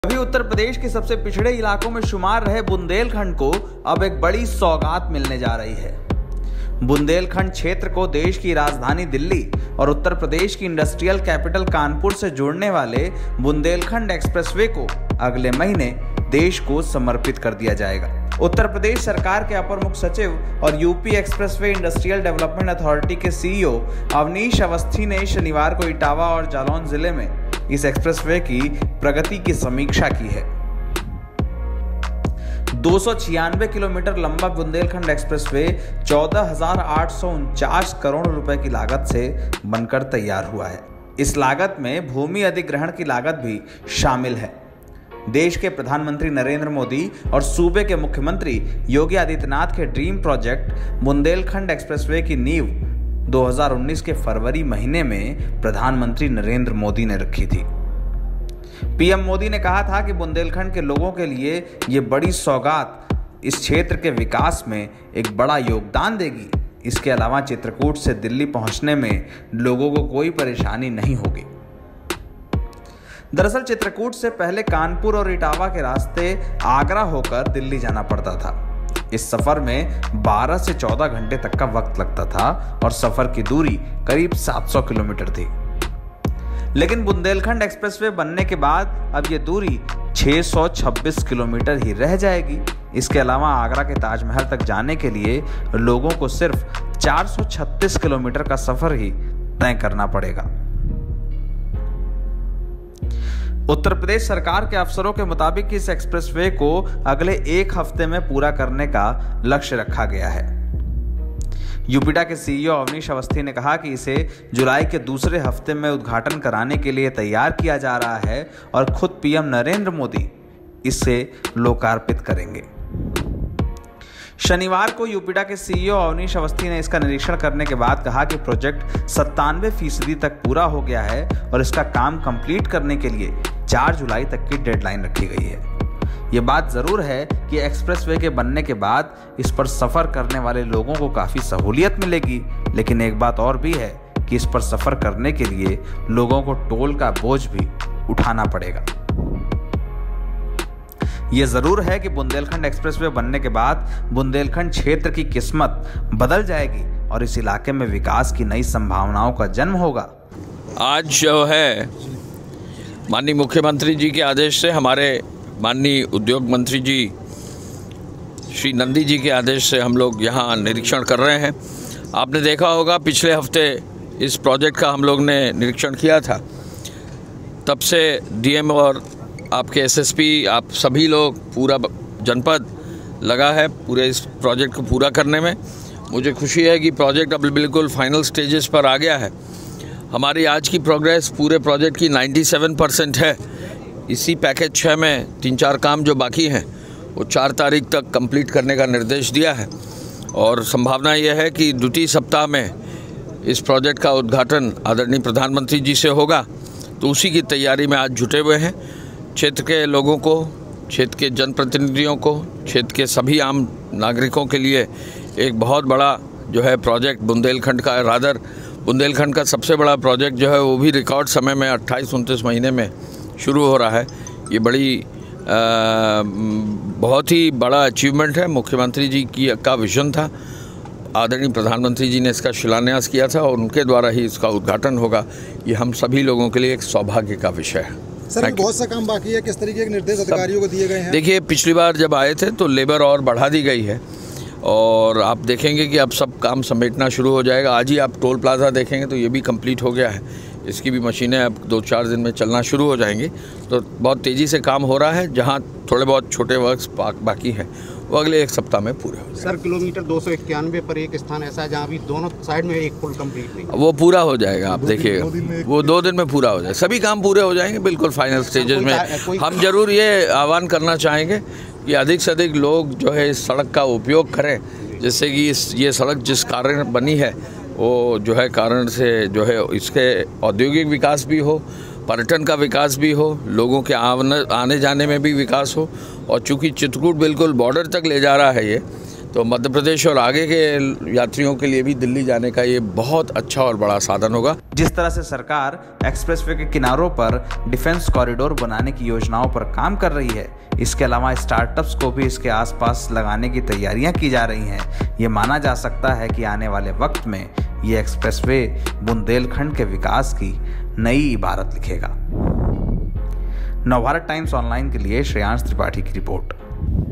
अभी उत्तर प्रदेश के सबसे पिछड़े इलाकों में शुमार रहे बुंदेलखंड को अब एक बड़ी सौगात मिलने जा रही है। बुंदेलखंड क्षेत्र को देश की राजधानी दिल्ली और उत्तर प्रदेश की इंडस्ट्रियल कैपिटल कानपुर से जोड़ने वाले बुंदेलखंड एक्सप्रेसवे को अगले महीने देश को समर्पित कर दिया जाएगा। उत्तर प्रदेश सरकार के अपर मुख्य सचिव और UP expressway industrial development authority के सीईओ अवनीश अवस्थी ने शनिवार को इटावा और जालौन जिले में इस एक्सप्रेसवे की प्रगति की समीक्षा की है। 296 किलोमीटर लंबा बुंदेलखंड एक्सप्रेसवे 14,849 करोड़ रुपए की लागत से बनकर तैयार हुआ है। इस लागत में भूमि अधिग्रहण की लागत भी शामिल है। देश के प्रधानमंत्री नरेंद्र मोदी और सूबे के मुख्यमंत्री योगी आदित्यनाथ के ड्रीम प्रोजेक्ट बुंदेलखंड एक्सप्रेसवे की नींव 2019 के फरवरी महीने में प्रधानमंत्री नरेंद्र मोदी ने रखी थी। पीएम मोदी ने कहा था कि बुंदेलखंड के लोगों के लिए ये बड़ी सौगात इस क्षेत्र के विकास में एक बड़ा योगदान देगी। इसके अलावा चित्रकूट से दिल्ली पहुंचने में लोगों को कोई परेशानी नहीं होगी। दरअसल चित्रकूट से पहले कानपुर और इटावा के रास्ते आगरा होकर दिल्ली जाना पड़ता था। इस सफर में 12 से 14 घंटे तक का वक्त लगता था और सफर की दूरी करीब 700 किलोमीटर थी। लेकिन बुंदेलखंड एक्सप्रेसवे बनने के बाद अब ये दूरी 626 किलोमीटर ही रह जाएगी। इसके अलावा आगरा के ताजमहल तक जाने के लिए लोगों को सिर्फ 436 किलोमीटर का सफर ही तय करना पड़ेगा। उत्तर प्रदेश सरकार के अफसरों के मुताबिक इस एक्सप्रेसवे को अगले एक हफ्ते में पूरा करने का लक्ष्य रखा गया है। यूपीडा के सीईओ अवनीश अवस्थी ने कहा कि इसे जुलाई के दूसरे हफ्ते में उद्घाटन कराने के लिए तैयार किया जा रहा है और खुद पीएम नरेंद्र मोदी इसे लोकार्पित करेंगे। शनिवार को यूपीडा के सीईओ अवनीश अवस्थी ने इसका निरीक्षण करने के बाद कहा कि प्रोजेक्ट 97% तक पूरा हो गया है और इसका काम कंप्लीट करने के लिए 4 जुलाई तक की डेडलाइन रखी गई है। ये बात जरूर है कि एक्सप्रेसवे के बनने के बाद इस पर सफर करने वाले लोगों को काफी सहूलियत मिलेगी, लेकिन एक बात और भी है कि इस पर सफर करने के लिए लोगों को टोल का बोझ भी उठाना पड़ेगा। ये जरूर है कि बुंदेलखंड एक्सप्रेसवे बनने के बाद बुंदेलखंड क्षेत्र की किस्मत बदल जाएगी और इस इलाके में विकास की नई संभावनाओं का जन्म होगा। आज जो है माननीय मुख्यमंत्री जी के आदेश से, हमारे माननीय उद्योग मंत्री जी श्री नंदी जी के आदेश से हम लोग यहाँ निरीक्षण कर रहे हैं। आपने देखा होगा पिछले हफ्ते इस प्रोजेक्ट का हम लोग ने निरीक्षण किया था। तब से डीएम और आपके एसएसपी, आप सभी लोग, पूरा जनपद लगा है पूरे इस प्रोजेक्ट को पूरा करने में। मुझे खुशी है कि प्रोजेक्ट अब बिल्कुल फाइनल स्टेजेस पर आ गया है। हमारी आज की प्रोग्रेस पूरे प्रोजेक्ट की 97% है। इसी पैकेज 6 में 3-4 काम जो बाकी हैं वो 4 तारीख तक कंप्लीट करने का निर्देश दिया है और संभावना यह है कि द्वितीय सप्ताह में इस प्रोजेक्ट का उद्घाटन आदरणीय प्रधानमंत्री जी से होगा। तो उसी की तैयारी में आज जुटे हुए हैं। क्षेत्र के लोगों को, क्षेत्र के जनप्रतिनिधियों को, क्षेत्र के सभी आम नागरिकों के लिए एक बहुत बड़ा जो है प्रोजेक्ट बुंदेलखंड का, रादर बुंदेलखंड का सबसे बड़ा प्रोजेक्ट जो है वो भी रिकॉर्ड समय में 28-29 महीने में शुरू हो रहा है। ये बड़ी बहुत ही बड़ा अचीवमेंट है। मुख्यमंत्री जी का विजन था, आदरणीय प्रधानमंत्री जी ने इसका शिलान्यास किया था और उनके द्वारा ही इसका उद्घाटन होगा। ये हम सभी लोगों के लिए एक सौभाग्य का विषय है। सर, बहुत सा काम बाकी है, किस तरीके के निर्देश अधिकारियों को दिए गए हैं? देखिए, पिछली बार जब आए थे तो लेबर और बढ़ा दी गई है और आप देखेंगे कि अब सब काम समेटना शुरू हो जाएगा। आज ही आप टोल प्लाजा देखेंगे तो ये भी कंप्लीट हो गया है। इसकी भी मशीनें अब 2-4 दिन में चलना शुरू हो जाएंगी। तो बहुत तेज़ी से काम हो रहा है। जहाँ थोड़े बहुत छोटे वर्क्स बाकी हैं वो अगले एक सप्ताह में पूरे हो जाएंगे। सर, किलोमीटर 291 पर एक स्थान ऐसा है जहाँ अभी दोनों साइड में एक पुल कंप्लीट नहीं, वो पूरा हो जाएगा। आप देखिएगा वो 2 दिन में पूरा हो जाएगा। सभी काम पूरे हो जाएंगे बिल्कुल फाइनल स्टेजेस में। हम जरूर ये आह्वान करना चाहेंगे कि अधिक से अधिक लोग जो है इस सड़क का उपयोग करें, जिससे कि ये सड़क जिस कारण बनी है वो जो है कारण से जो है इसके औद्योगिक विकास भी हो, पर्यटन का विकास भी हो, लोगों के आने जाने में भी विकास हो। और चूँकि चित्रकूट बिल्कुल बॉर्डर तक ले जा रहा है ये, तो मध्य प्रदेश और आगे के यात्रियों के लिए भी दिल्ली जाने का ये बहुत अच्छा और बड़ा साधन होगा। जिस तरह से सरकार एक्सप्रेसवे के किनारों पर डिफेंस कॉरिडोर बनाने की योजनाओं पर काम कर रही है, इसके अलावा स्टार्टअप्स को भी इसके आसपास लगाने की तैयारियां की जा रही हैं। ये माना जा सकता है कि आने वाले वक्त में ये एक्सप्रेसवे बुंदेलखंड के विकास की नई इबारत लिखेगा। नवभारत टाइम्स ऑनलाइन के लिए श्रेयांश त्रिपाठी की रिपोर्ट।